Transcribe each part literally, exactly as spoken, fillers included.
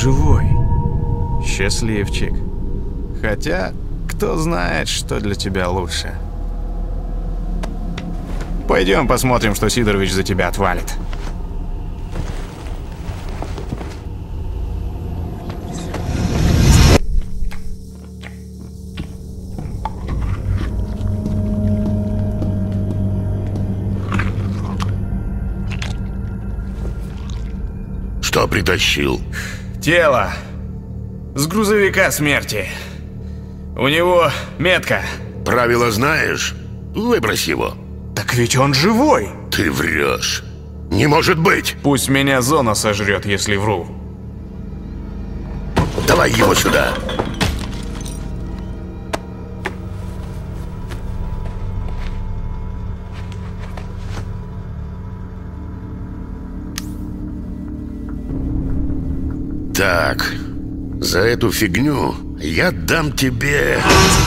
живой. Счастливчик. Хотя, кто знает, что для тебя лучше. Пойдем посмотрим, что Сидорович за тебя отвалит. Что притащил? Тело. С грузовика смерти. У него метка. Правила знаешь? Выбрось его. Так ведь он живой. Ты врешь. Не может быть. Пусть меня зона сожрет, если вру. Давай его сюда. Так, за эту фигню я дам тебе...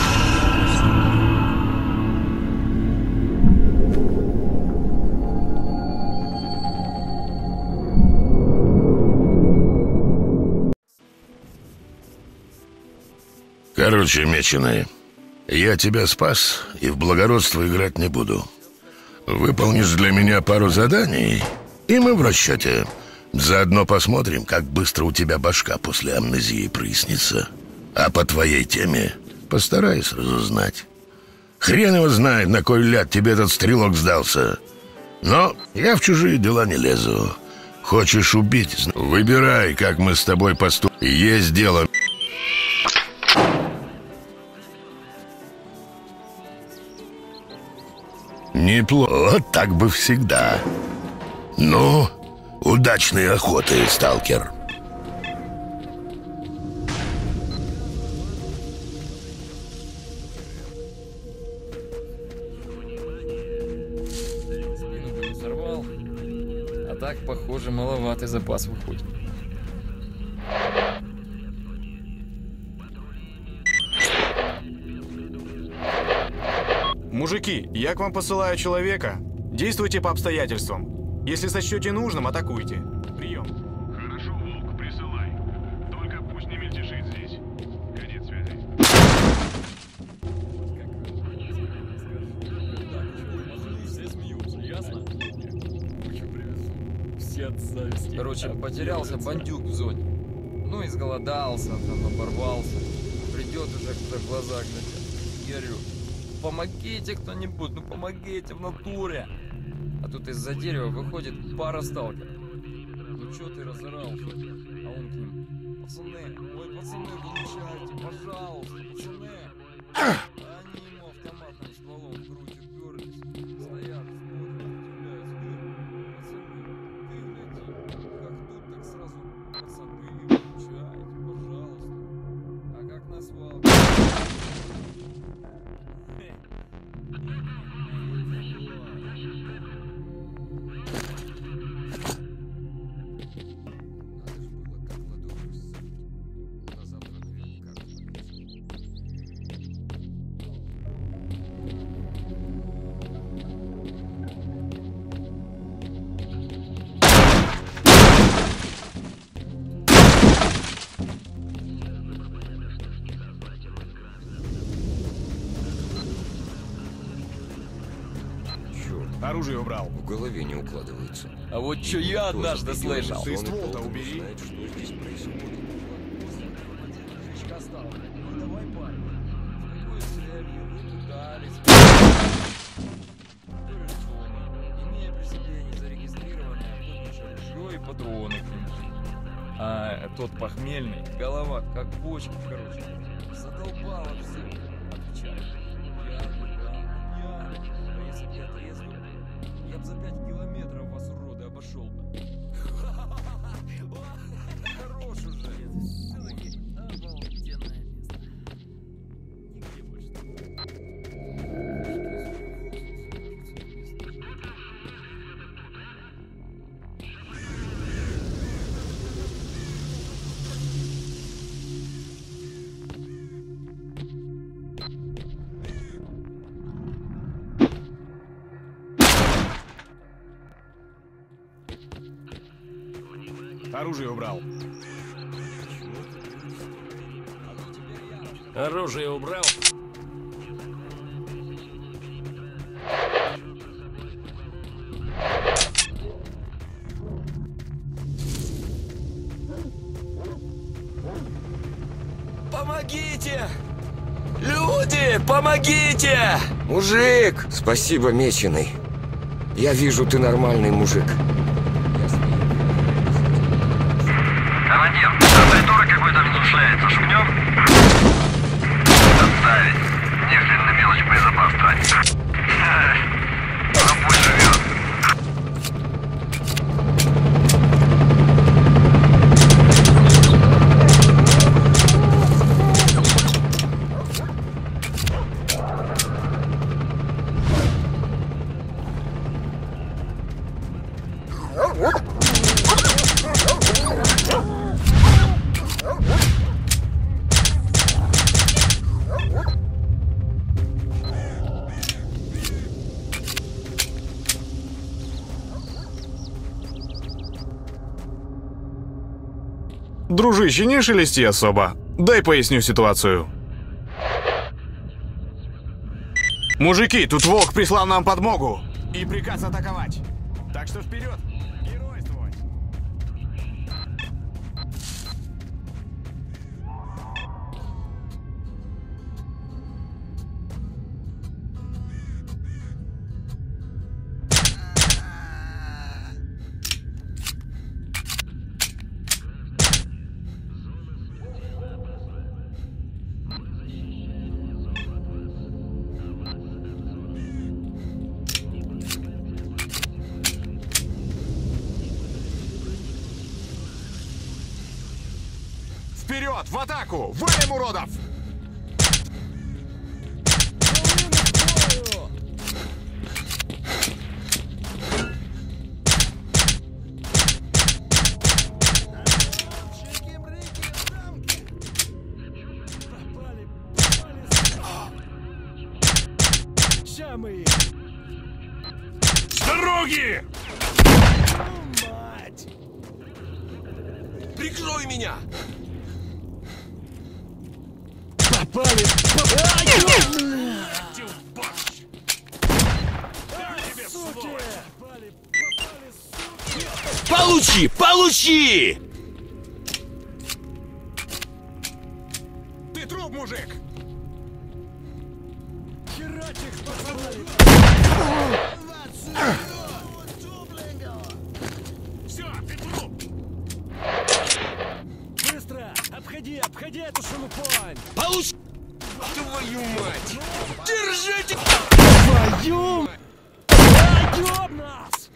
Короче, меченые, я тебя спас и в благородство играть не буду. Выполнишь для меня пару заданий, и мы в расчете. Заодно посмотрим, как быстро у тебя башка после амнезии прояснится. А по твоей теме постараюсь разузнать. Хрен его знает, на кой ляд тебе этот стрелок сдался. Но я в чужие дела не лезу. Хочешь убить? Выбирай, как мы с тобой поступим. Есть дело. Неплохо. Вот так бы всегда. Ну... Удачной охоты, сталкер. Спину бы не сорвал. А так, похоже, маловатый запас выходит. Мужики, я к вам посылаю человека. Действуйте по обстоятельствам. Если сочтете нужным, атакуйте. Прием. Хорошо, Волк, присылай. Только пусть не мельтешит здесь. Конец связи. Все смеются, ясно? Все от зависти. Короче, потерялся бандюк в зоне. Ну, изголодался, там оборвался. Придет уже кто глаза глядят. Говорю, помогите кто-нибудь, ну помогите в натуре. А тут из-за дерева выходит пара сталкеров. Ну чё ты разорался? А он к ним. Пацаны, ой, пацаны, выручайте, пожалуйста, пацаны. А они ему автоматным стволом в грудь уперлись. Стоят, смотрят, удивляются. Пацаны, ты гляди, как тут, так сразу пацаны, выручайте, пожалуйста. А как на свалке? Оружие убрал. В голове не укладывается. А вот что я однажды слышал. Ты ствол-то убери. Знает, что здесь происходит. Ну давай, парень. С какой целью вы пытались? Имея при себе незарегистрированное охотничье ружье и патроны к нему. А тот похмельный, голова как бочка, короче. Задолбало все. Отвечаю. Пьяный, да, пьяный. А если бы я трезвый, я бы за пять километров вас, уроды, обошел бы. Хорош уже. Все-таки обалденное место. Нигде больше Оружие убрал. Оружие убрал? Помогите! Люди, помогите! Мужик! Спасибо, меченый. Я вижу, ты нормальный мужик. Командир, там придурок какой-то внушляется. Шагнем? Отставить. Если на мелочь боезапас тратить. Ну пусть живет. Дружище, не шелести особо. Дай поясню ситуацию. Мужики, тут волк прислал нам подмогу. И приказ атаковать. Так что вперед! Геройствовать! Вперед, в атаку! Валим уродов! С дороги! Прикрой меня! Попали! Получи! Получи! Ты труп, мужик! Все, ты труп! Быстро! Обходи, обходи эту шелупонь! Получи! Твою мать! Держите! Твою! Твою нас!